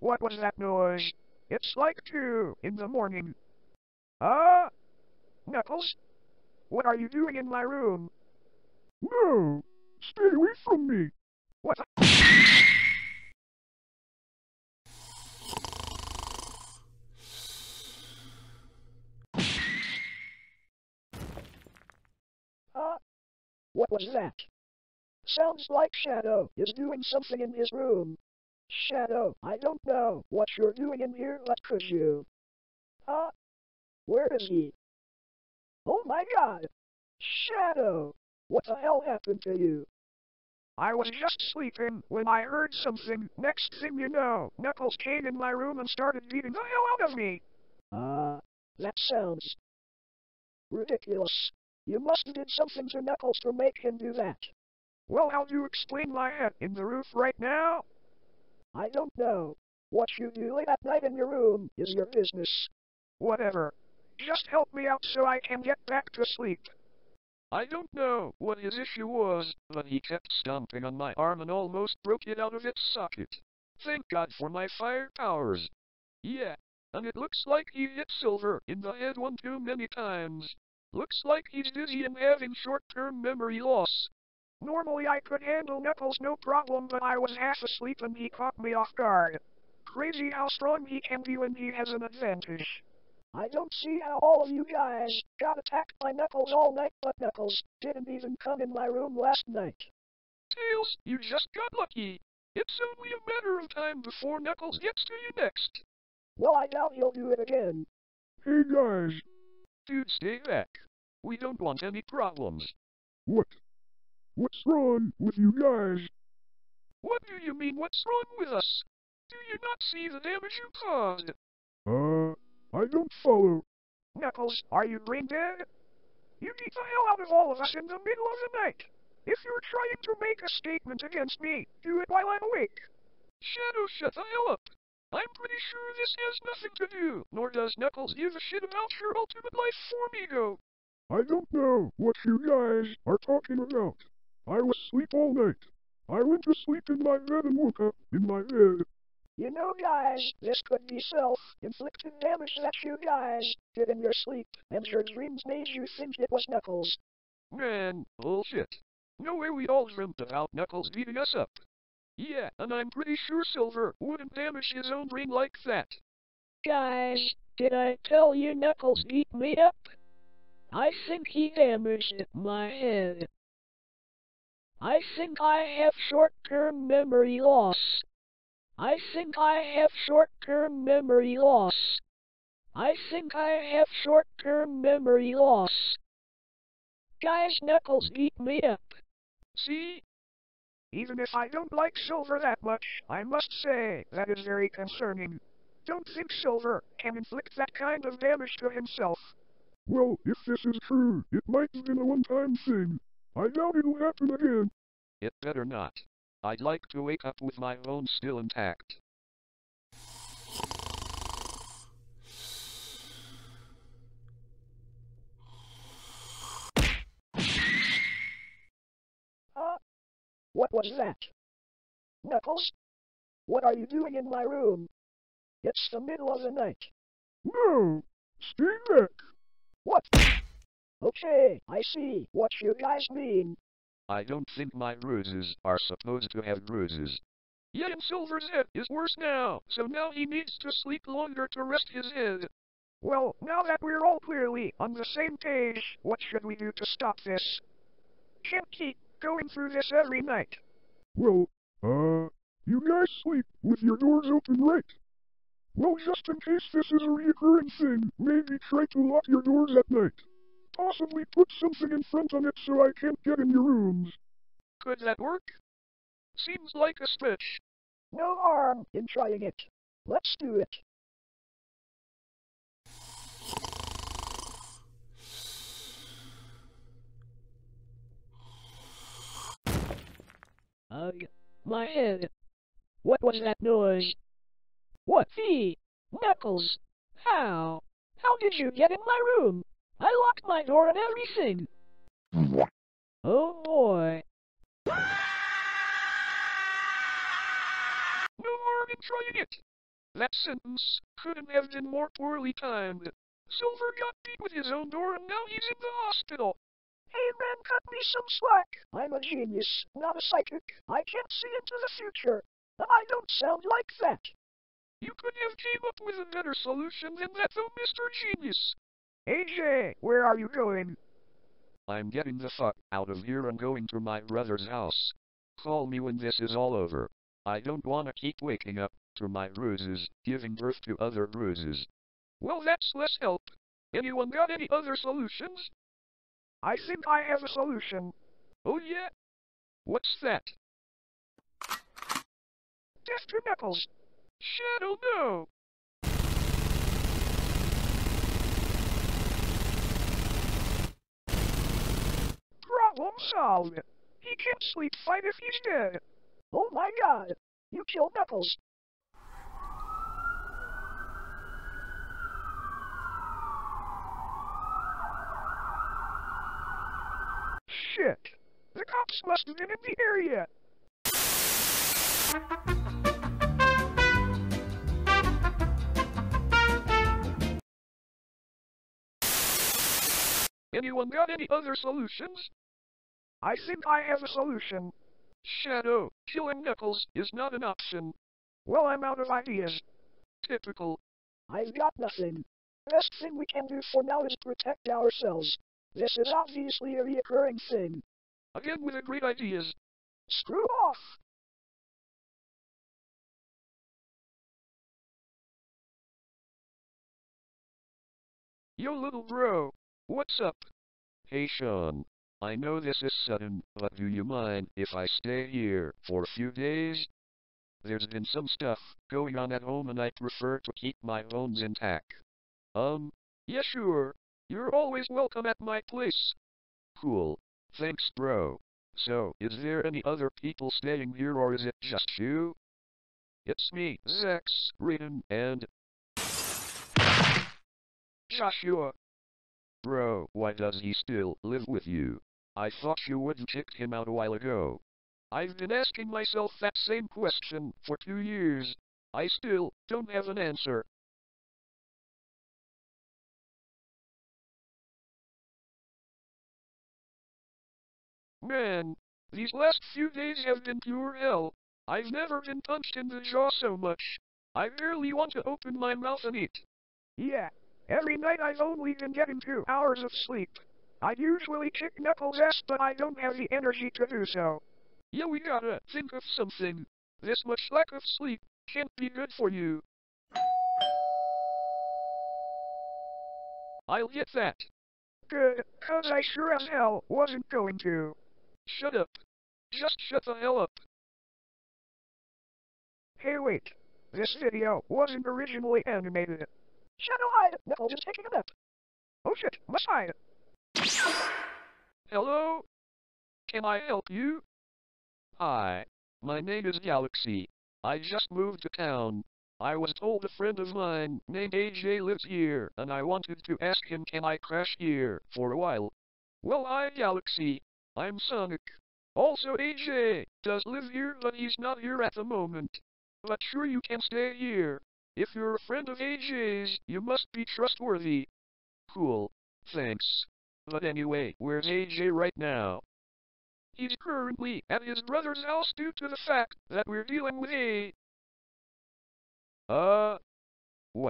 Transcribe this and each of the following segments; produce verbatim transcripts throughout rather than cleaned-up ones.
What was that noise? It's like two in the morning. Ah, Knuckles, what are you doing in my room? No! Stay away from me! What? Ah, what was that? Sounds like Shadow is doing something in his room. Shadow, I don't know what you're doing in here, but could you? Ah, where is he? Oh my God! Shadow! What the hell happened to you? I was just sleeping when I heard something. Next thing you know, Knuckles came in my room and started beating the hell out of me. Ah, uh, that sounds ridiculous. You must have did something to Knuckles to make him do that. Well, how do you explain my head in the roof right now? I don't know. What you do late at night in your room is your business. Whatever. Just help me out so I can get back to sleep. I don't know what his issue was, but he kept stomping on my arm and almost broke it out of its socket. Thank God for my fire powers. Yeah, and it looks like he hit Silver in the head one too many times. Looks like he's dizzy and having short-term memory loss. Normally I could handle Knuckles no problem, but I was half asleep and he caught me off guard. Crazy how strong he can be when he has an advantage. I don't see how all of you guys got attacked by Knuckles all night, but Knuckles didn't even come in my room last night. Tails, you just got lucky. It's only a matter of time before Knuckles gets to you next. Well, I doubt he'll do it again. Hey guys! Dude, stay back. We don't want any problems. What? What's wrong with you guys? What do you mean, what's wrong with us? Do you not see the damage you caused? Uh, I don't follow. Knuckles, are you brain dead? You beat the hell out of all of us in the middle of the night. If you're trying to make a statement against me, do it while I'm awake. Shadow, shut the hell up. I'm pretty sure this has nothing to do, nor does Knuckles give a shit about your ultimate life form ego. I don't know what you guys are talking about. I was asleep all night. I went to sleep in my bed and woke up in my bed. You know, guys, this could be self-inflicted damage that you guys did in your sleep, and your dreams made you think it was Knuckles. Man, bullshit. No way we all dreamt about Knuckles beating us up. Yeah, and I'm pretty sure Silver wouldn't damage his own ring like that. Guys, did I tell you Knuckles beat me up? I think he damaged my head. I think I have short-term memory loss. I think I have short-term memory loss. I think I have short-term memory loss. Guys, Knuckles beat me up. See? Even if I don't like Silver that much, I must say that is very concerning. Don't think Silver can inflict that kind of damage to himself. Well, if this is true, it might have been a one-time thing. I doubt it'll happen again. It better not. I'd like to wake up with my bones still intact. Uh, what was that? Knuckles? What are you doing in my room? It's the middle of the night. No! Stay back! What? Okay, I see what you guys mean. I don't think my bruises are supposed to have bruises. Yeah, and Silver's head is worse now, so now he needs to sleep longer to rest his head. Well, now that we're all clearly on the same page, what should we do to stop this? Can't keep going through this every night. Well, uh, you guys sleep with your doors open, right? Well, just in case this is a reoccurring thing, maybe try to lock your doors at night. Possibly put something in front of it so I can't get in your rooms. Could that work? Seems like a stretch. No harm in trying it. Let's do it. Ugh, my head. What was that noise? What the? Knuckles! How? How did you get in my room? I locked my door and everything. Oh boy. No harm in trying it. That sentence couldn't have been more poorly timed. Silver got beat with his own door and now he's in the hospital. Hey man, cut me some slack. I'm a genius, not a psychic. I can't see into the future. I don't sound like that. You could have came up with a better solution than that though, Mister Genius. A J, where are you going? I'm getting the fuck out of here and going to my brother's house. Call me when this is all over. I don't want to keep waking up to my bruises, giving birth to other bruises. Well, that's less help. Anyone got any other solutions? I think I have a solution. Oh yeah? What's that? Death to Knuckles. Shadow, no! Problem solved. He can't sleep fight if he's dead. Oh my god. You killed Knuckles. Shit. The cops must have been in the area. Anyone got any other solutions? I think I have a solution. Shadow, killing Knuckles is not an option. Well, I'm out of ideas. Typical. I've got nothing. Best thing we can do for now is protect ourselves. This is obviously a recurring thing. Again with the great ideas. Screw off! Yo little bro, what's up? Hey Sean, I know this is sudden, but do you mind if I stay here for a few days? There's been some stuff going on at home and I prefer to keep my bones intact. Um, yeah sure, you're always welcome at my place. Cool, thanks bro. So, is there any other people staying here or is it just you? It's me, Zex, Raiden, and Joshua. Bro, why does he still live with you? I thought you wouldn't kick him out a while ago. I've been asking myself that same question for two years. I still don't have an answer. Man, these last few days have been pure hell. I've never been punched in the jaw so much. I barely want to open my mouth and eat. Yeah, every night I've only been getting two hours of sleep. I'd usually kick Knuckles' ass, but I don't have the energy to do so. Yeah, we gotta think of something. This much lack of sleep can't be good for you. I'll get that. Good, 'cause I sure as hell wasn't going to. Shut up. Just shut the hell up. Hey wait, this video wasn't originally animated. Shadow hide, Knuckles is taking a nap. Oh shit, must hide. Hello? Can I help you? Hi, my name is Galaxy. I just moved to town. I was told a friend of mine named A J lives here, and I wanted to ask him can I crash here for a while. Well, hi Galaxy. I'm Sonic. Also A J does live here, but he's not here at the moment. But sure you can stay here. If you're a friend of A J's, you must be trustworthy. Cool. Thanks. But anyway, where's A J right now? He's currently at his brother's house due to the fact that we're dealing with a... Uh... What?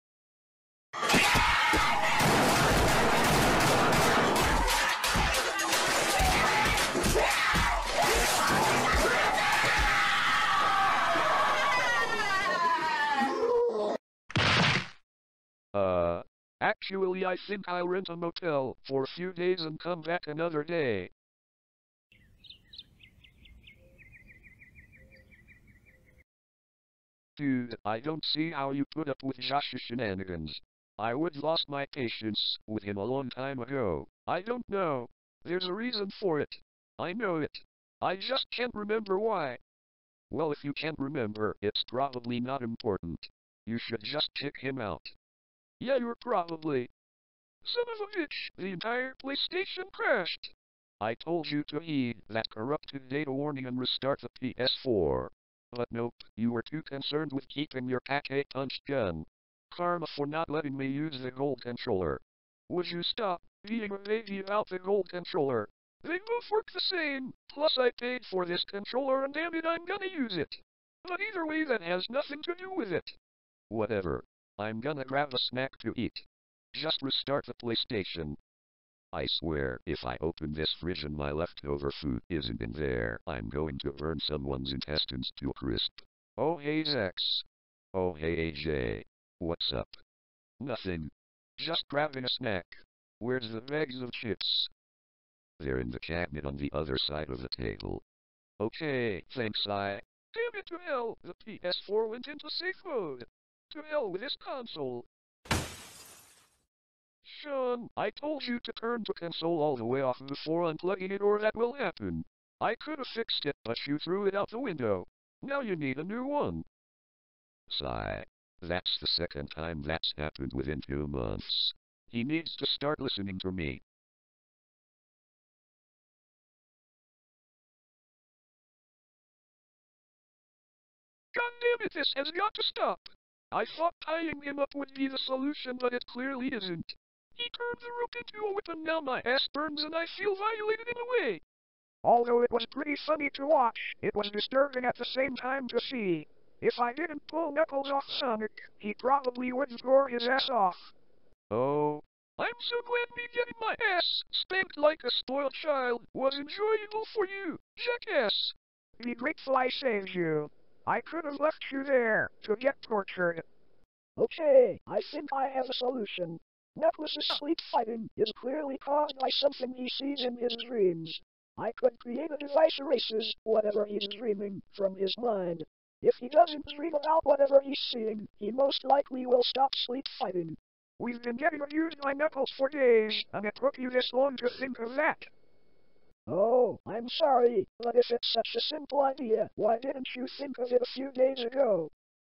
Uh... Actually, I think I'll rent a motel for a few days and come back another day. Dude, I don't see how you put up with Josh's shenanigans. I would lost my patience with him a long time ago. I don't know. There's a reason for it. I know it. I just can't remember why. Well, if you can't remember, it's probably not important. You should just kick him out. Yeah, you're probably... Son of a bitch, the entire PlayStation crashed. I told you to heed that corrupted data warning and restart the P S four. But nope, you were too concerned with keeping your pack-a-punch gun. Karma for not letting me use the gold controller. Would you stop being a baby about the gold controller? They both work the same, plus I paid for this controller and damn it I'm gonna use it. But either way that has nothing to do with it. Whatever. I'm gonna grab a snack to eat. Just restart the PlayStation. I swear, if I open this fridge and my leftover food isn't in there, I'm going to burn someone's intestines to a crisp. Oh hey Zex. Oh hey A J. What's up? Nothing. Just grabbing a snack. Where's the bags of chips? They're in the cabinet on the other side of the table. Okay, thanks I. Damn it to hell, the P S four went into safe mode. To hell with this console. Sean, I told you to turn the console all the way off before unplugging it or that will happen. I could have fixed it, but you threw it out the window. Now you need a new one. Sigh. That's the second time that's happened within two months. He needs to start listening to me. God damn it, this has got to stop. I thought tying him up would be the solution, but it clearly isn't. He turned the rope into a whip and now my ass burns and I feel violated in a way. Although it was pretty funny to watch, it was disturbing at the same time to see. If I didn't pull Knuckles off Sonic, he probably wouldn't gore his ass off. Oh. I'm so glad me getting my ass spanked like a spoiled child was enjoyable for you, jackass. Be grateful I saved you. I could have left you there to get tortured. Okay, I think I have a solution. Knuckles' sleep fighting is clearly caused by something he sees in his dreams. I could create a device erases whatever he's dreaming from his mind. If he doesn't dream about whatever he's seeing, he most likely will stop sleep fighting. We've been getting abused by Knuckles for days, and it took you this long to think of that. Oh, I'm sorry, but if it's such a simple idea, why didn't you think of it a few days ago?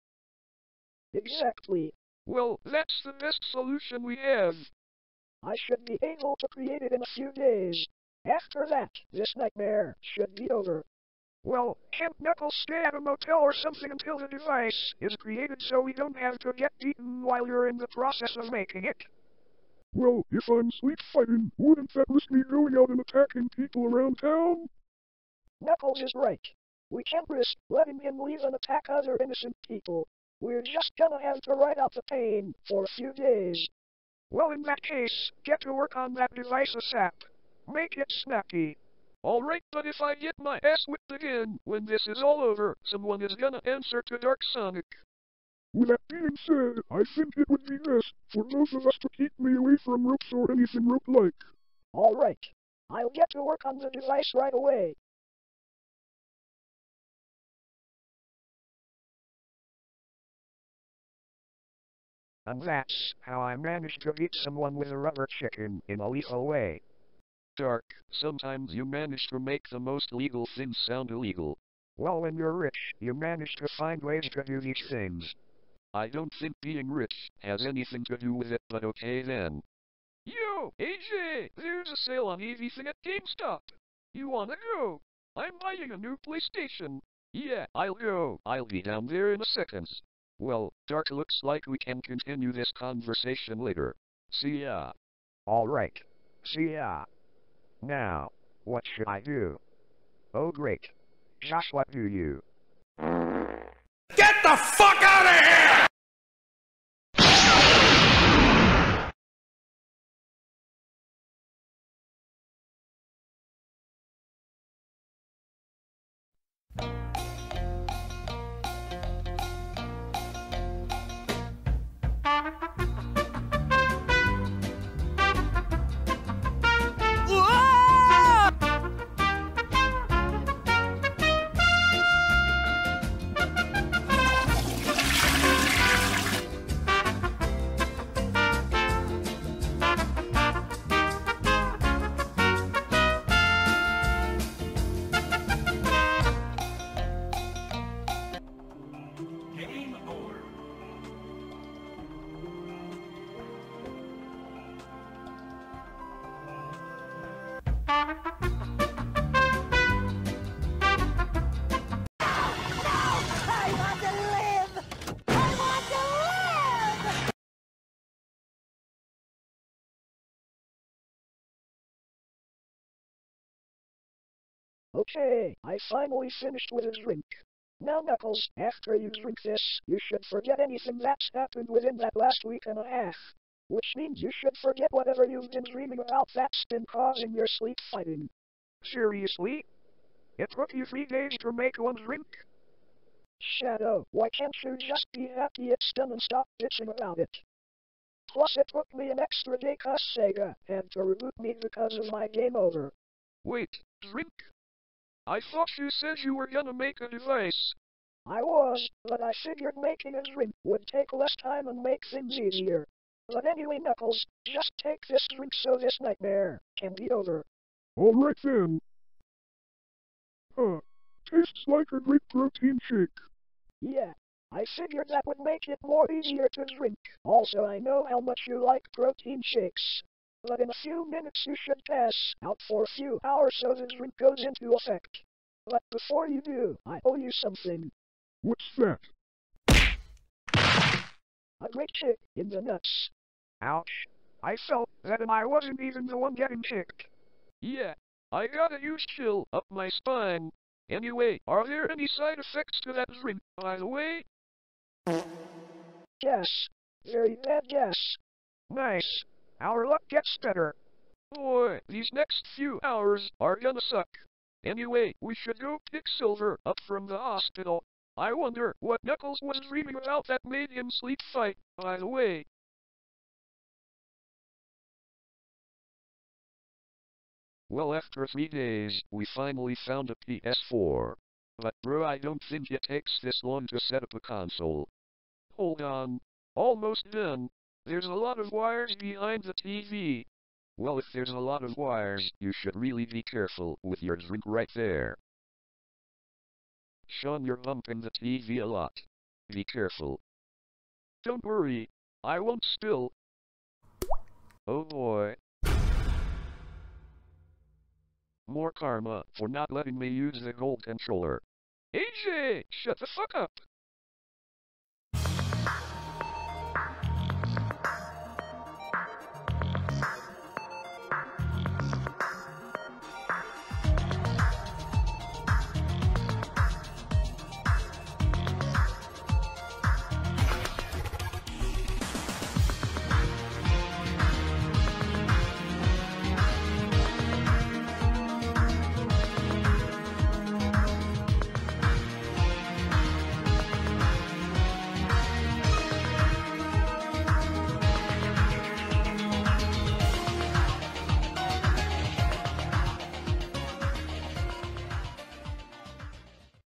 Exactly. Well, that's the best solution we have. I should be able to create it in a few days. After that, this nightmare should be over. Well, can't Knuckles stay at a motel or something until the device is created so we don't have to get beaten while you're in the process of making it? Well, if I'm sleep fighting, wouldn't that risk me going out and attacking people around town? Knuckles is right. We can't risk letting him leave and attack other innocent people. We're just gonna have to ride out the pain for a few days. Well, in that case, get to work on that device ASAP. Make it snappy. Alright, but if I get my ass whipped again, when this is all over, someone is gonna answer to Dark Sonic. With that being said, I think it would be best for both of us to keep me away from ropes or anything rope-like. Alright. I'll get to work on the device right away. And that's how I managed to beat someone with a rubber chicken in a lethal way. Dark, sometimes you manage to make the most legal things sound illegal. Well, when you're rich, you manage to find ways to do these things. I don't think being rich has anything to do with it, but okay then. Yo, A J, there's a sale on everything at GameStop. You wanna go? I'm buying a new PlayStation. Yeah, I'll go. I'll be down there in a second. Well, Dark, looks like we can continue this conversation later. See ya. Alright. See ya. Now, what should I do? Oh great. Josh, what do you? Get the fuck out of here! Okay, I finally finished with a drink. Now, Knuckles, after you drink this, you should forget anything that's happened within that last week and a half. Which means you should forget whatever you've been dreaming about that's been causing your sleep fighting. Seriously? It took you three days to make one drink? Shadow, why can't you just be happy it's done and stop bitching about it? Plus, it took me an extra day 'cause Sega had to reboot me because of my game over. Wait, drink? I thought you said you were gonna make a device. I was, but I figured making a drink would take less time and make things easier. But anyway, Knuckles, just take this drink so this nightmare can be over. Alright then. Huh. Tastes like a great protein shake. Yeah, I figured that would make it more easier to drink. Also, I know how much you like protein shakes. But in a few minutes you should pass out for a few hours so the drink goes into effect. But before you do, I owe you something. What's that? A great kick in the nuts. Ouch. I felt that and I wasn't even the one getting kicked. Yeah, I got a huge chill up my spine. Anyway, are there any side effects to that drink, by the way? Yes. Very bad guess. Nice. Our luck gets better. Boy, these next few hours are gonna suck. Anyway, we should go pick Silver up from the hospital. I wonder what Knuckles was dreaming about that made him sleep fight, by the way. Well, after three days, we finally found a P S four. But bro, I don't think it takes this long to set up a console. Hold on. Almost done. There's a lot of wires behind the T V. Well, if there's a lot of wires, you should really be careful with your drink right there. Sean, you're bumping the T V a lot. Be careful. Don't worry. I won't spill. Oh boy. More karma for not letting me use the gold controller. A J, shut the fuck up!